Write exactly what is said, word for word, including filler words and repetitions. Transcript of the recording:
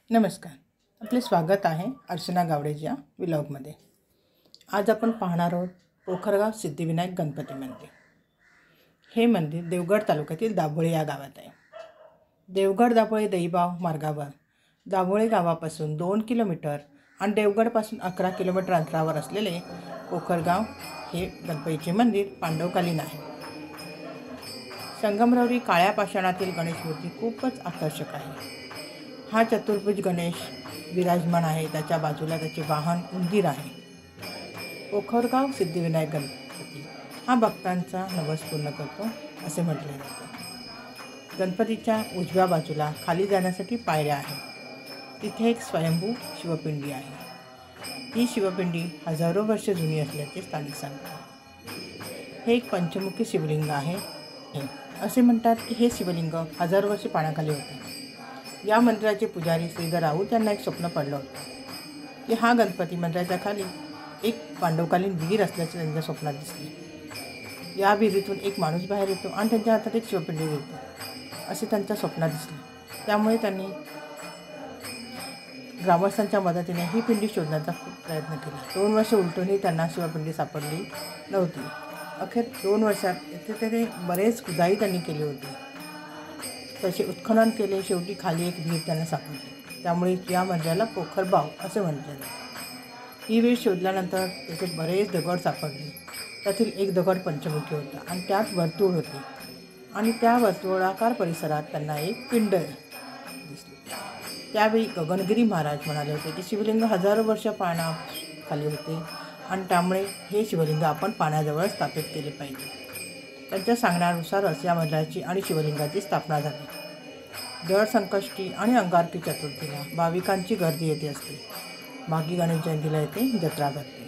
नमस्कार, आपले स्वागत आहे अर्चना गावडेच्या व्लॉगमध्ये। आज आपण पाहणार आहोत पोखरगाव सिद्धिविनायक गणपती मंदिर। हे मंदिर देवगड तालुक्यातील दाभोळे या गावात आहे। देवगड दाभोळे दहीबाव मार्गावर दाभोळे गावापासून दोन किलोमीटर आणि देवगडपासून अकरा किलोमीटर अंतरावर असलेले पोखरगाव हे गणपतीचे मंदिर पांडवकालीन आहे। संगमरवरी काळ्या पाषाणातील गणेश मूर्ती खूपच आकर्षक आहे। हा चतुर्भुज गणेश विराजमान आहे। त्याच्या बाजूला त्याचे वाहन उंदीर आहे। पोखरगाव सिद्धिविनायक गणपती हा भक्तांचा नवस पूर्ण करतो असे म्हटले जाते। गणपतीच्या उजव्या बाजूला खाली जाण्यासाठी पायऱ्या आहेत। तिथे एक स्वयंभू शिवपिंडी आहे। ही शिवपिंडी हजारो वर्ष जुनी असल्याचे स्थानिक सांगतात। हे एक पंचमुखी शिवलिंग आहे। असे म्हणतात की हे शिवलिंग हजारो वर्ष पाण्याखाली होते। या मंदिराचे पुजारी श्रीधर राऊत यांना एक स्वप्न पडलं होतं की हा गणपती मंदिराच्या खाली एक पांडवकालीन विहीर असल्याचे त्यांच्या स्वप्नात दिसले। या विहिरीतून एक माणूस बाहेर येतो आणि त्यांच्या हातात एक शिवपिंडी देतो असे त्यांच्या स्वप्नात दिसले। त्यामुळे त्यांनी ग्रामस्थांच्या मदतीने ही पिंडी शोधण्याचा खूप प्रयत्न केला। दोन वर्ष उलटूनही त्यांना शिवपिंडी सापडली नव्हती। अखेर दोन वर्षात इथे ते बरेच खुदाई त्यांनी केली होती। त्याचे उत्खनन केले। शेवटी खाली एक विहीर त्यांना सापडली। त्यामुळे या मंदिराला पोखरबाव असे म्हटले जाते। ही विहीर शोधल्यानंतर तेथे बरेच दगड सापडले। त्यातील एक दगड पंचमुखी होता आणि त्यात वर्तुळ होते आणि त्या वर्तुळाकार परिसरात त्यांना एक पिंड दिसली। त्यावेळी गगनगिरी महाराज म्हणाले होते की शिवलिंग हजारो वर्ष पाण्याखाली होते आणि त्यामुळे हे शिवलिंग आपण पाण्याजवळ स्थापित केले पाहिजे। त्यांच्या सांगण्यानुसारच या मंदिराची आणि शिवलिंगाची स्थापना झाली। दर संकष्टी आणि अंगारकी चतुर्थीला भाविकांची गर्दी येते असते। माघी गणेश जयंतीला येथे जत्रा भरते।